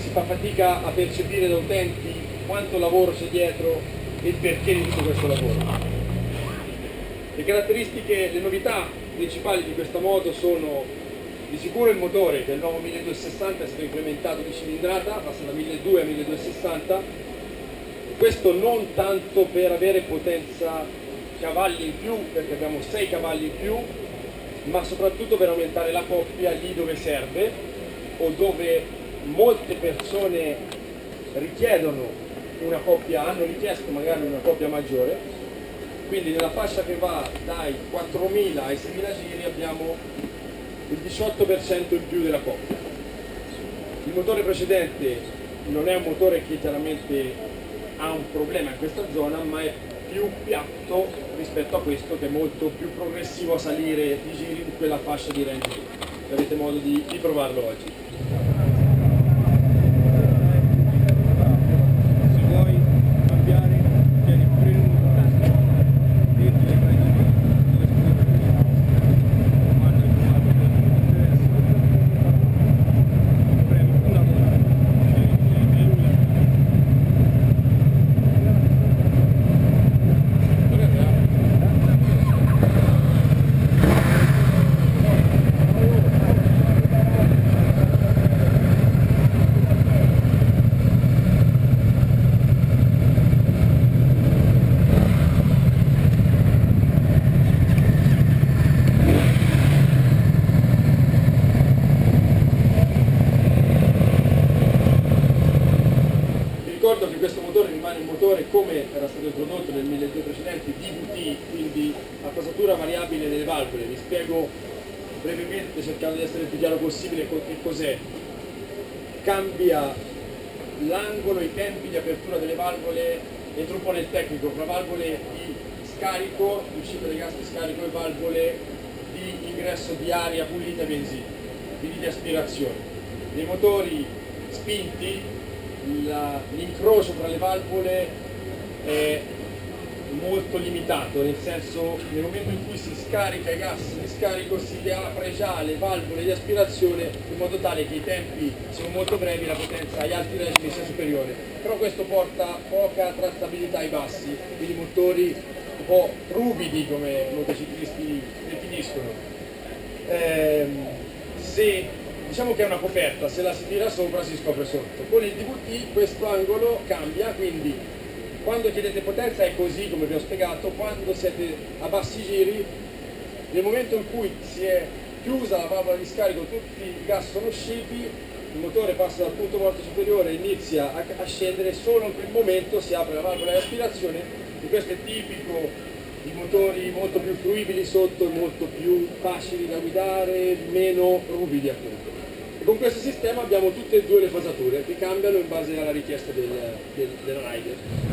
fa fatica a percepire da utenti quanto lavoro c'è dietro e il perché di tutto questo lavoro. Le caratteristiche, le novità principali di questa moto sono di sicuro il motore, che è il nuovo 1260, è stato incrementato di cilindrata, passa da 1200 a 1260, questo non tanto per avere potenza cavalli in più, perché abbiamo 6 cavalli in più, ma soprattutto per aumentare la coppia lì dove serve o dove molte persone richiedono una coppia, hanno richiesto magari una coppia maggiore. Quindi nella fascia che va dai 4.000 ai 6.000 giri abbiamo il 18% in più della coppia. Il motore precedente non è un motore che chiaramente ha un problema in questa zona, ma è più piatto rispetto a questo, che è molto più progressivo a salire i giri in quella fascia di range. Avete modo di provarlo oggi. Ricordo che questo motore rimane un motore come era stato introdotto nel 1200 precedente, DVT, quindi a posatura variabile delle valvole. Vi spiego brevemente, cercando di essere il più chiaro possibile, che cos'è. Cambia l'angolo, i tempi di apertura delle valvole, entro un po' nel tecnico, fra valvole di scarico, di uscita dei gas di scarico e valvole di ingresso di aria pulita e benzina, quindi di aspirazione. Nei motori spinti l'incrocio tra le valvole è molto limitato, nel senso, nel momento in cui si scarica i gas di scarico si apre già le valvole di aspirazione in modo tale che i tempi siano molto brevi e la potenza agli alti regimi sia superiore, però questo porta poca trattabilità ai bassi, quindi motori un po' ruvidi come i motociclisti definiscono. Diciamo che è una coperta, se la si tira sopra si scopre sotto. Con il DVT questo angolo cambia, quindi quando chiedete potenza è così come vi ho spiegato, quando siete a bassi giri, nel momento in cui si è chiusa la valvola di scarico, tutti i gas sono usciti, il motore passa dal punto morto superiore e inizia a scendere, solo in quel momento si apre la valvola di aspirazione, e questo è tipico di motori molto più fruibili sotto, molto più facili da guidare, meno ruvidi appunto. E con questo sistema abbiamo tutte e due le fasature che cambiano in base alla richiesta del rider.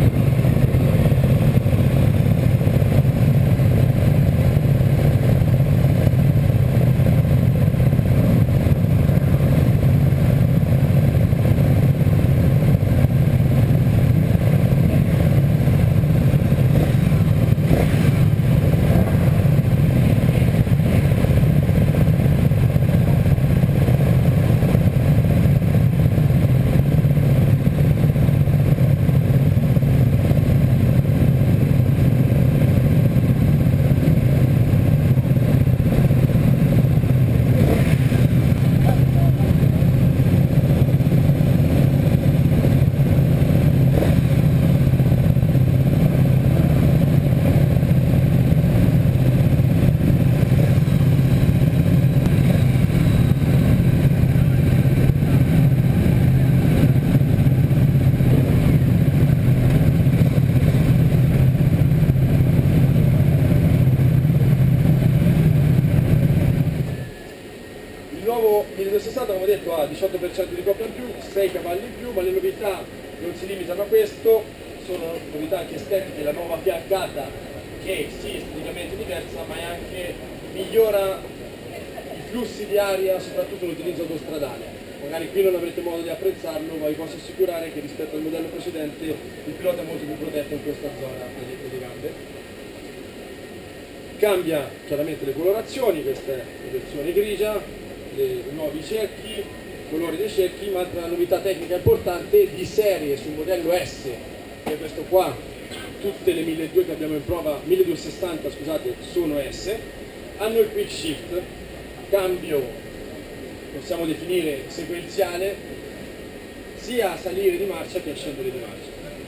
Il nuovo 1260, come ho detto, ha 18% di coppia in più, 6 cavalli in più, ma le novità non si limitano a questo, sono novità anche estetiche, la nuova fiaccata che sì, esteticamente diversa, ma è anche migliora i flussi di aria, soprattutto l'utilizzo autostradale. Magari qui non avrete modo di apprezzarlo, ma vi posso assicurare che rispetto al modello precedente il pilota è molto più protetto in questa zona delle gambe. Cambia chiaramente le colorazioni, questa è la versione grigia, i nuovi cerchi, colori dei cerchi, ma altra novità tecnica importante di serie sul modello S, che è questo qua, tutte le 1200 che abbiamo in prova, 1260 scusate, sono S, hanno il quick shift, cambio possiamo definire sequenziale, sia a salire di marcia che a scendere di marcia.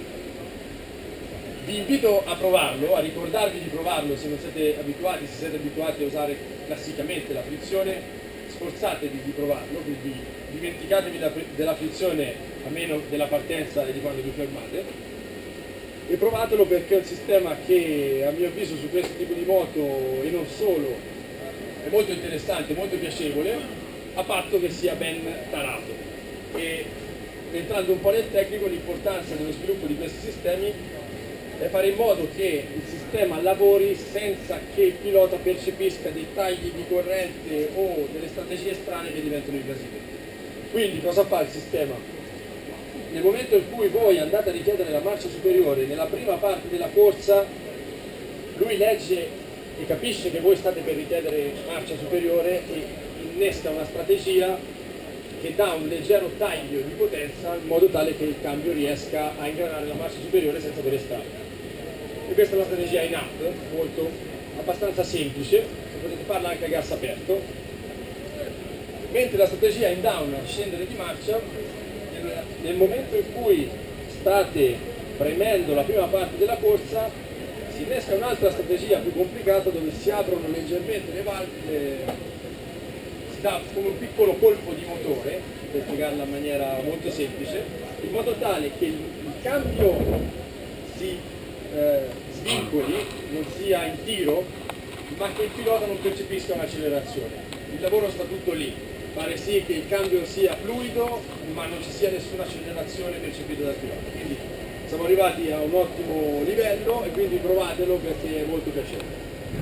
Vi invito a provarlo, a ricordarvi di provarlo se non siete abituati, se siete abituati a usare classicamente la frizione, sforzatevi di provarlo, quindi dimenticatevi della frizione a meno della partenza e di quando vi fermate, e provatelo perché è un sistema che a mio avviso su questo tipo di moto e non solo è molto interessante, molto piacevole, a patto che sia ben tarato. E entrando un po' nel tecnico, l'importanza dello sviluppo di questi sistemi è fare in modo che il sistema lavori senza che il pilota percepisca dei tagli di corrente o delle strategie strane che diventano invasive. Quindi cosa fa il sistema? Nel momento in cui voi andate a richiedere la marcia superiore, nella prima parte della corsa, lui legge e capisce che voi state per richiedere marcia superiore e innesca una strategia che dà un leggero taglio di potenza in modo tale che il cambio riesca a ingranare la marcia superiore senza avere stacco. E questa è una strategia in app, molto abbastanza semplice, potete farla anche a gas aperto, mentre la strategia in down, scendere di marcia, nel momento in cui state premendo la prima parte della corsa, si innesca un'altra strategia più complicata dove si aprono leggermente le valve, si dà come un piccolo colpo di motore, per spiegarla in maniera molto semplice, in modo tale che il cambio si svincoli, non sia in tiro, ma che il pilota non percepisca un'accelerazione. Il lavoro sta tutto lì, fare sì che il cambio sia fluido, ma non ci sia nessuna accelerazione percepita dal pilota. Quindi siamo arrivati a un ottimo livello e quindi provatelo perché è molto piacevole.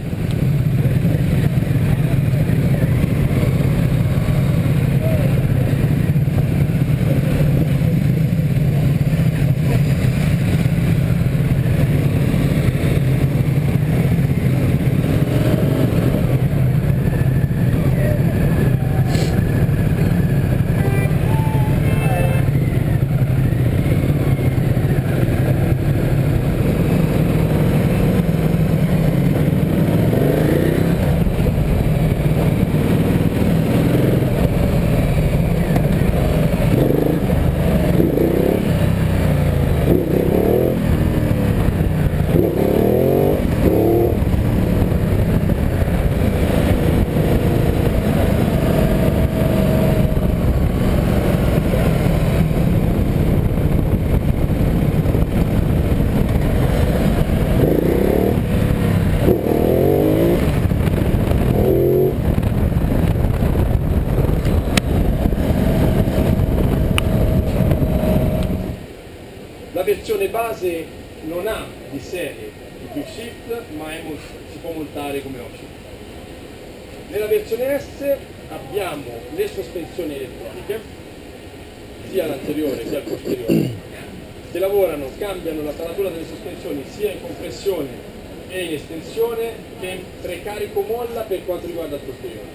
La versione base non ha di serie il quick shift, ma si può montare come option. Nella versione S abbiamo le sospensioni elettroniche, sia l'anteriore sia il posteriore, che lavorano, cambiano la taratura delle sospensioni sia in compressione e in estensione che in precarico molla per quanto riguarda il posteriore.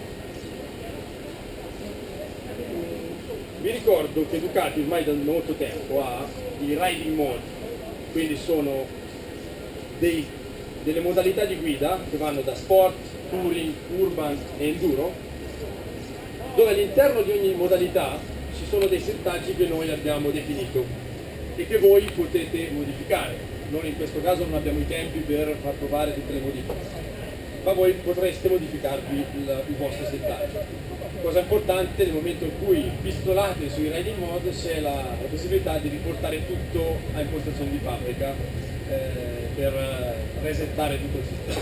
Vi ricordo che Ducati ormai da molto tempo ha i riding mode, quindi sono delle modalità di guida che vanno da sport, touring, urban e enduro, dove all'interno di ogni modalità ci sono dei settaggi che noi abbiamo definito e che voi potete modificare. Noi in questo caso non abbiamo i tempi per far provare tutte le modifiche, ma voi potreste modificarvi il vostro settaggio. Cosa importante, nel momento in cui pistolate sui riding mode c'è la possibilità di riportare tutto a impostazioni di fabbrica per resettare tutto il sistema.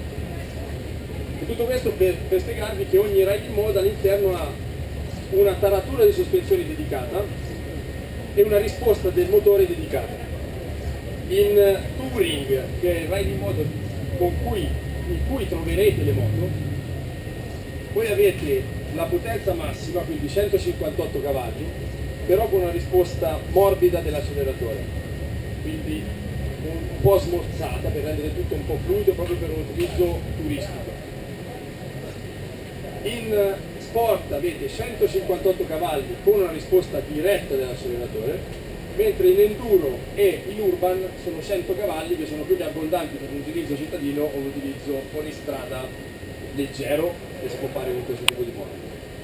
E tutto questo per spiegarvi che ogni riding mode all'interno ha una taratura di sospensioni dedicata e una risposta del motore dedicata. In touring, che è il riding mode in cui troverete le moto, voi avete la potenza massima, quindi 158 cavalli, però con una risposta morbida dell'acceleratore, quindi un po' smorzata per rendere tutto un po' fluido proprio per un utilizzo turistico. In Sport avete 158 cavalli con una risposta diretta dell'acceleratore, mentre in enduro e in urban sono 100 cavalli che sono più che abbondanti per un utilizzo cittadino o un utilizzo fuoristrada leggero che si può fare con questo tipo di moto.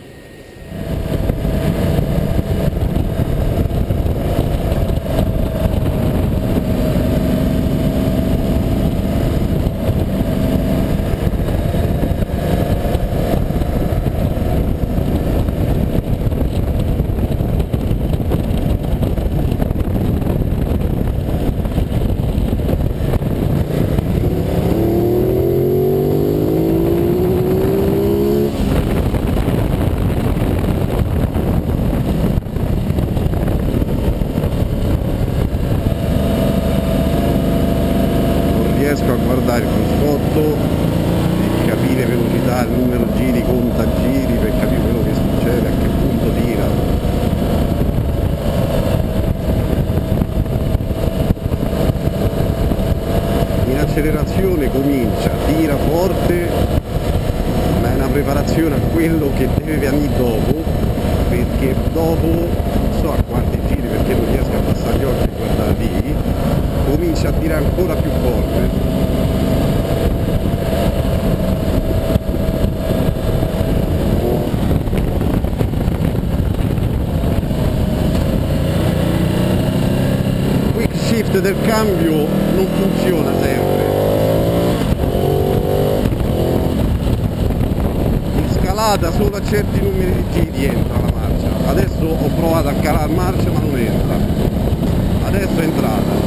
Riesco a guardare il cruscotto e capire velocità, il numero giri, conta giri per capire quello che succede, a che punto tira. In accelerazione comincia, tira forte, ma è una preparazione a quello che deve venire dopo, perché dopo, non so a quanti giri perché non riesco a passare gli occhi e guardare lì, comincia a tirare ancora più forte. Quick shift del cambio non funziona sempre. In scalata solo a certi numeri di giri entra la marcia. Adesso ho provato a calare marcia ma non entra. Adesso è entrata.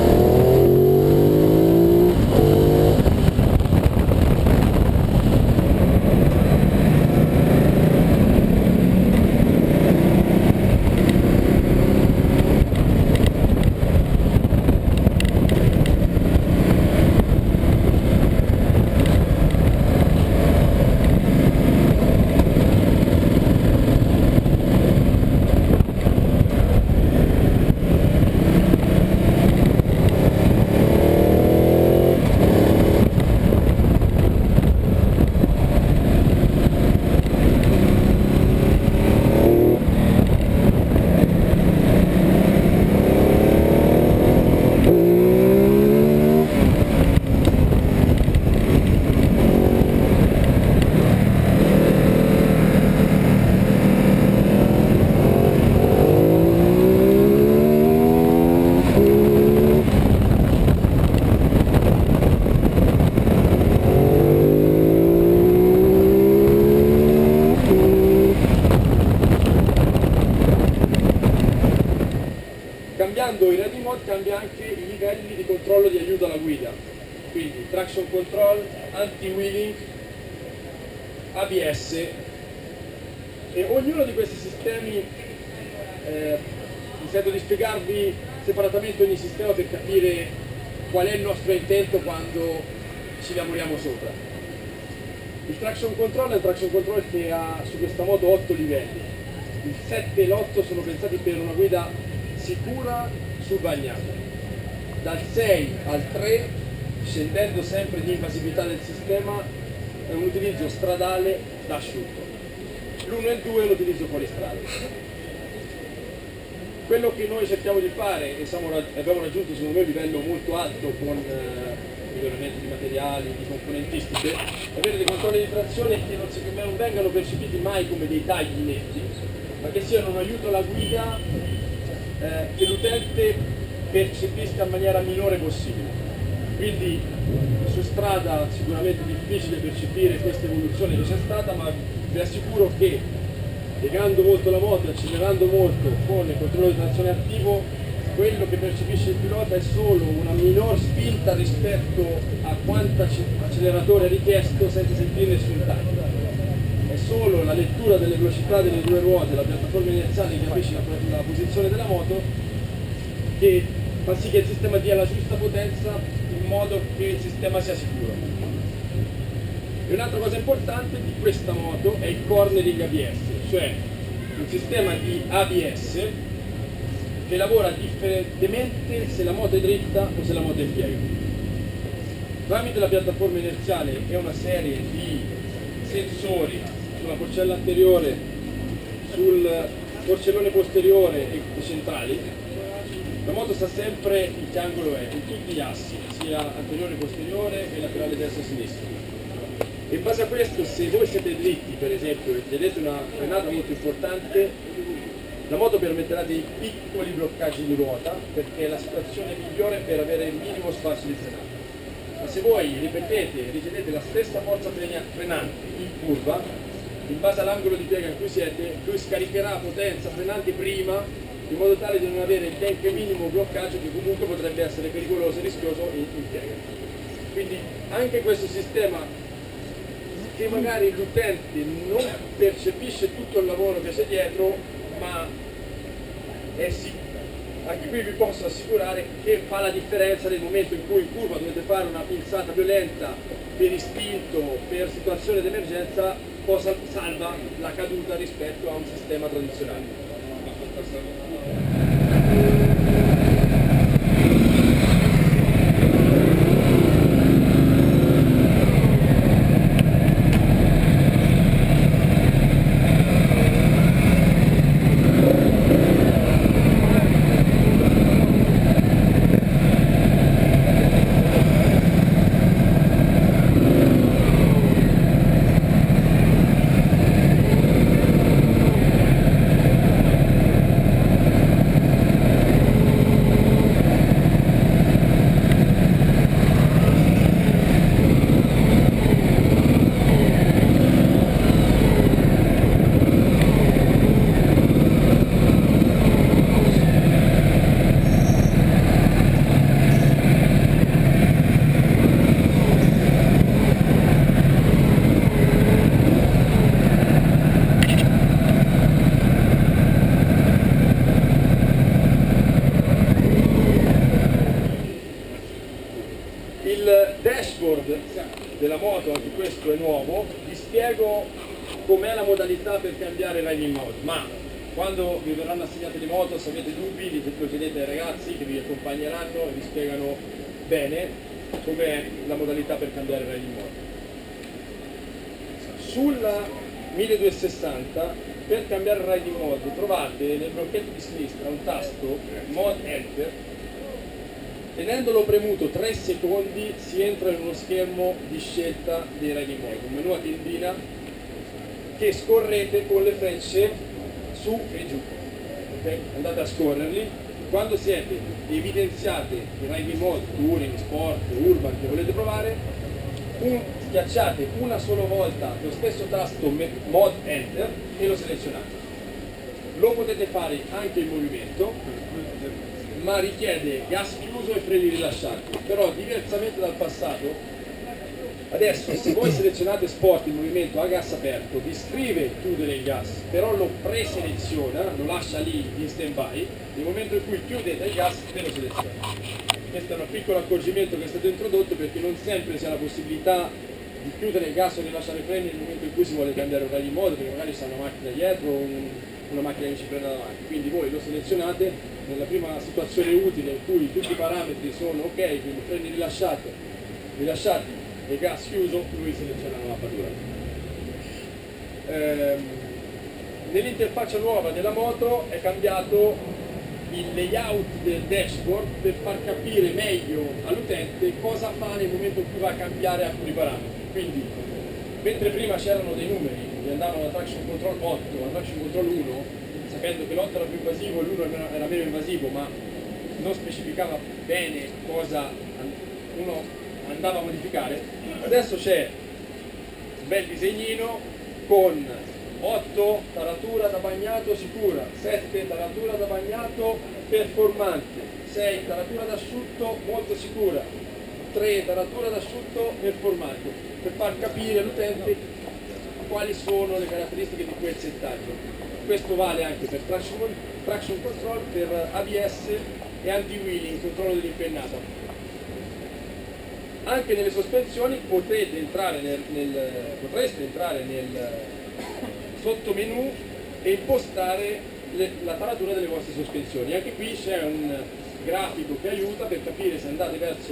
Cambiando i ready mode cambia anche i livelli di controllo di aiuto alla guida, quindi traction control, anti-wheeling, ABS, e ognuno di questi sistemi mi sento di spiegarvi separatamente ogni sistema per capire qual è il nostro intento quando ci lavoriamo sopra. Il traction control è un traction control che ha su questa moto 8 livelli, il 7 e l'8 sono pensati per una guida sicura sul bagnato. Dal 6 al 3, scendendo sempre di invasività del sistema, è un utilizzo stradale d'asciutto. L'1 e il 2 è un utilizzo fuoristrada. Quello che noi cerchiamo di fare, e abbiamo raggiunto secondo me un livello molto alto con miglioramenti di materiali, di componentistiche, è avere dei controlli di trazione che non vengano percepiti mai come dei tagli netti, ma che siano un aiuto alla guida che l'utente percepisca in maniera minore possibile. Quindi su strada sicuramente è difficile percepire questa evoluzione che c'è stata, ma vi assicuro che piegando molto la moto, accelerando molto con il controllo di trazione attivo, quello che percepisce il pilota è solo una minor spinta rispetto a quanto acceleratore è richiesto senza sentire nessun taglio. È solo la lettura delle velocità delle due ruote, la piattaforma inerziale che capisce la posizione della moto, che fa sì che il sistema dia la giusta potenza in modo che il sistema sia sicuro. E un'altra cosa importante di questa moto è il cornering ABS, cioè un sistema di ABS che lavora differentemente se la moto è dritta o se la moto è in piega. Tramite la piattaforma inerziale e una serie di sensori sulla porcella anteriore, sul porcellone posteriore e centrali, la moto sta sempre in che angolo è, in tutti gli assi, sia anteriore, posteriore e laterale destra e sinistra. E in base a questo, se voi siete dritti, per esempio, e chiedete una frenata molto importante, la moto permetterà dei piccoli bloccaggi di ruota, perché è la situazione migliore per avere il minimo spazio di frenata. Ma se voi ripetete e richiedete la stessa forza frenante in curva, in base all'angolo di piega in cui siete, lui scaricherà potenza frenante prima, in modo tale di non avere neanche minimo bloccaggio, che comunque potrebbe essere pericoloso e rischioso in piega. Quindi anche questo sistema, che magari l'utente non percepisce tutto il lavoro che c'è dietro, ma anche qui vi posso assicurare che fa la differenza nel momento in cui in curva dovete fare una pinzata violenta per istinto, per situazione d'emergenza, salva la caduta rispetto a un sistema tradizionale. Della moto, anche questo è nuovo, vi spiego com'è la modalità per cambiare riding mode, ma quando vi verranno assegnate le moto, se avete dubbi, lo chiedete ai ragazzi che vi accompagneranno e vi spiegano bene com'è la modalità per cambiare riding mode. Sulla 1260, per cambiare riding mode, trovate nel blocchetto di sinistra un tasto Mode Enter. Tenendolo premuto 3 secondi si entra in uno schermo di scelta dei riding mode, un menu a tendina che scorrete con le frecce su e giù. Okay? Andate a scorrerli, quando siete evidenziate i riding mode, touring, sport, urban che volete provare, schiacciate una sola volta lo stesso tasto Mode Enter e lo selezionate. Lo potete fare anche in movimento, ma richiede gas chiuso e freni rilasciati. Però diversamente dal passato, adesso se voi selezionate sport in movimento a gas aperto, vi scrive chiudere il gas, però lo preseleziona, lo lascia lì in stand by, nel momento in cui chiudete il gas ve lo seleziona. Questo è un piccolo accorgimento che è stato introdotto, perché non sempre si ha la possibilità di chiudere il gas o rilasciare i freni nel momento in cui si vuole cambiare un riding mode, perché magari c'è una macchina dietro o una macchina che ci prende davanti. Quindi voi lo selezionate nella prima situazione utile in cui tutti i parametri sono ok, quindi freni rilasciati e gas chiuso, lui seleziona la mappatura. Nell'interfaccia nuova della moto è cambiato il layout del dashboard per far capire meglio all'utente cosa fa nel momento in cui va a cambiare alcuni parametri. Quindi, mentre prima c'erano dei numeri che andavano da traction control 8 a traction control 1, sapendo che l'8 era più invasivo e l'1 era meno invasivo, ma non specificava bene cosa uno andava a modificare, adesso c'è un bel disegnino con 8 taratura da bagnato sicura, 7 taratura da bagnato performante, 6 taratura d'asciutto molto sicura, 3 taratura d'asciutto performante, per far capire all'utente quali sono le caratteristiche di quel settaggio. Questo vale anche per traction control, per ABS e anti-wheeling, controllo dell'impennata. Anche nelle sospensioni potreste entrare nel sottomenu e impostare la taratura delle vostre sospensioni. Anche qui c'è un grafico che aiuta per capire se andate verso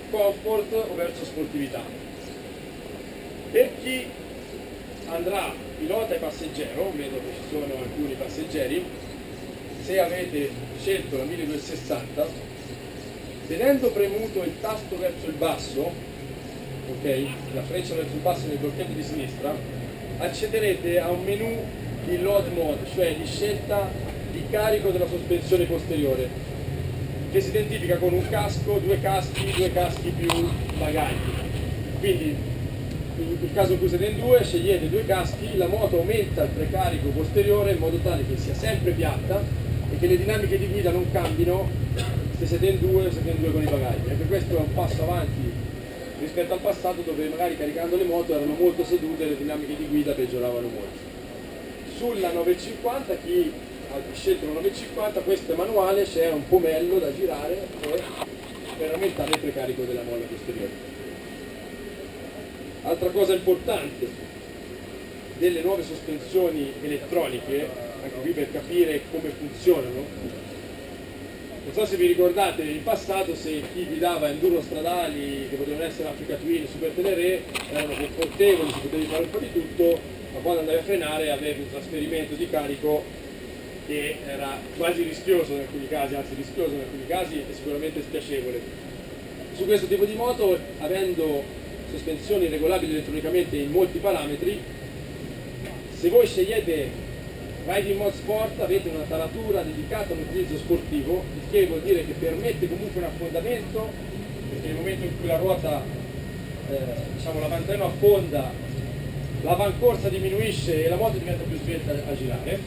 comfort o verso sportività. Per chi andrà pilota e passeggero, vedo che ci sono alcuni passeggeri. Se avete scelto la 1260, tenendo premuto il tasto verso il basso, ok, la freccia verso il basso nel blocchetto di sinistra, accederete a un menu di load mode, cioè di scelta di carico della sospensione posteriore, che si identifica con un casco, due caschi più bagagli. Quindi nel caso in cui siete in due, scegliete due caschi, la moto aumenta il precarico posteriore in modo tale che sia sempre piatta e che le dinamiche di guida non cambino se siete in due o siete in due con i bagagli. Anche questo è un passo avanti rispetto al passato, dove magari caricando le moto erano molto sedute e le dinamiche di guida peggioravano molto. Sulla 950, chi ha scelto la 950, questo è manuale, c'è un pomello da girare per aumentare il precarico della molla posteriore. Altra cosa importante delle nuove sospensioni elettroniche, anche qui per capire come funzionano, non so se vi ricordate in passato, se chi guidava enduro stradali, che potevano essere Africa Twin, Super Tenere, erano confortevoli, si poteva fare un po' di tutto, ma quando andavi a frenare avevi un trasferimento di carico che era quasi rischioso in alcuni casi, anzi rischioso in alcuni casi e sicuramente spiacevole. Su questo tipo di moto, avendo sospensioni regolabili elettronicamente in molti parametri, se voi scegliete Riding Mode Sport avete una taratura dedicata all'utilizzo sportivo, il che vuol dire che permette comunque un affondamento, perché nel momento in cui la ruota, diciamo l'avantreno affonda, l'avancorsa diminuisce e la moto diventa più svelta a girare,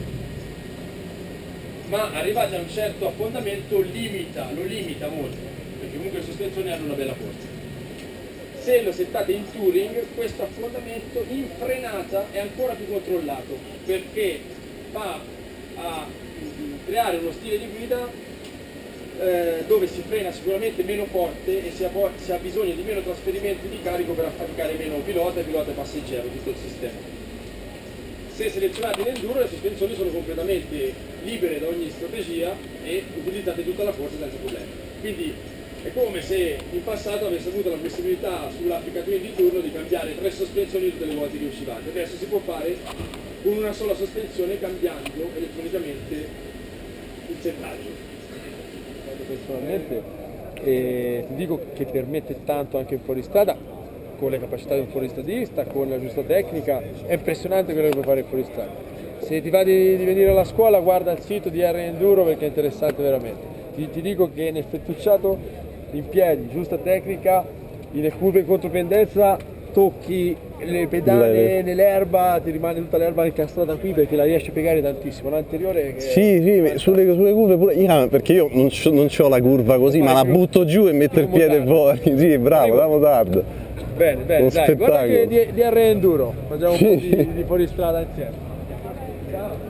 ma arrivati a un certo affondamento lo limita molto, perché comunque le sospensioni hanno una bella forza. Se lo settate in touring, questo affondamento in frenata è ancora più controllato, perché va a creare uno stile di guida dove si frena sicuramente meno forte e si ha bisogno di meno trasferimenti di carico per affaticare meno pilota e passeggero, tutto il sistema. Se selezionate l'enduro, le sospensioni sono completamente libere da ogni strategia e utilizzate tutta la forza senza problemi. Quindi è come se in passato avesse avuto la possibilità sull'Africa Twin di turno di cambiare 3 sospensioni tutte le volte che uscivate. Adesso si può fare con una sola sospensione, cambiando elettronicamente il settaggio. Personalmente ti dico che permette tanto anche in fuoristrada, con le capacità di un fuoristradista, con la giusta tecnica. È impressionante quello che puoi fare in fuoristrada. Se ti va di venire alla scuola, guarda il sito di R Enduro, perché è interessante veramente. Ti dico che nel fettucciato in piedi, giusta tecnica, in curve in contropendenza tocchi le pedane nell'erba, ti rimane tutta l'erba incastrata qui perché la riesci a piegare tantissimo. L'anteriore che sì, sulle curve pure io, perché io non ho la curva così, ma la butto giù e metto il piede fuori. Sì, bravo, da motardo. Bene, dai, guarda che di R Enduro, facciamo un po' di fuoristrada insieme. Ciao.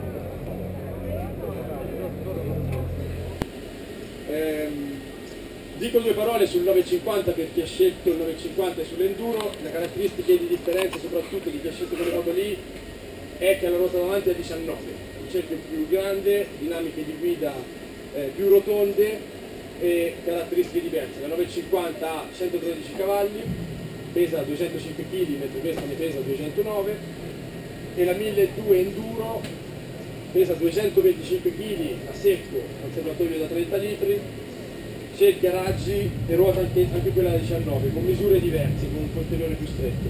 Dico due parole sul 950 per chi ha scelto il 950 e sull'enduro. Le caratteristiche di differenza, soprattutto di chi ha scelto quelle moto lì, è che la ruota davanti è 19, un cerchio più grande, dinamiche di guida più rotonde e caratteristiche diverse. La 950 ha 113 cavalli, pesa 205 kg, mentre questa ne pesa 209, e la 1200 enduro pesa 225 kg a secco, al serbatoio da 30 litri, cerchia raggi e ruota anche quella da 19, con misure diverse, con un contenitore più stretto.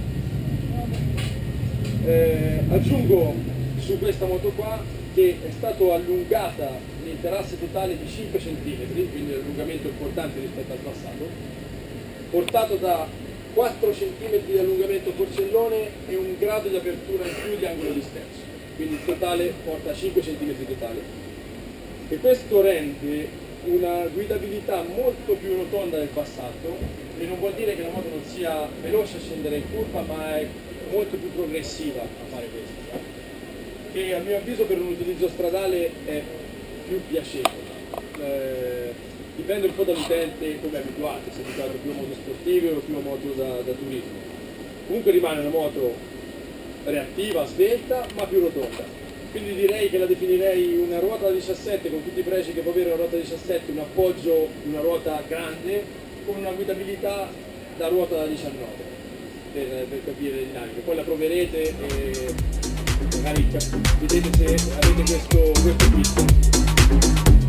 Aggiungo su questa moto qua che è stato allungata l'interasse totale di 5 cm, quindi un allungamento importante rispetto al passato, portato da 4 cm di allungamento porcellone e un grado di apertura in più di angolo disperso, quindi il totale porta a 5 cm totale. E questo rende una guidabilità molto più rotonda del passato, e non vuol dire che la moto non sia veloce a scendere in curva, ma è molto più progressiva a fare questo, che a mio avviso per un utilizzo stradale è più piacevole. Dipende un po' dall'utente come è abituato, se è abituato più a moto sportive o più a moto da turismo. Comunque rimane una moto reattiva, svelta, ma più rotonda. Quindi direi che la definirei una ruota da 17 con tutti i pregi che può avere una ruota da 17, un appoggio di una ruota grande con una guidabilità da ruota da 19 per capire le dinamiche. Poi la proverete e magari vedete se avete questo kit.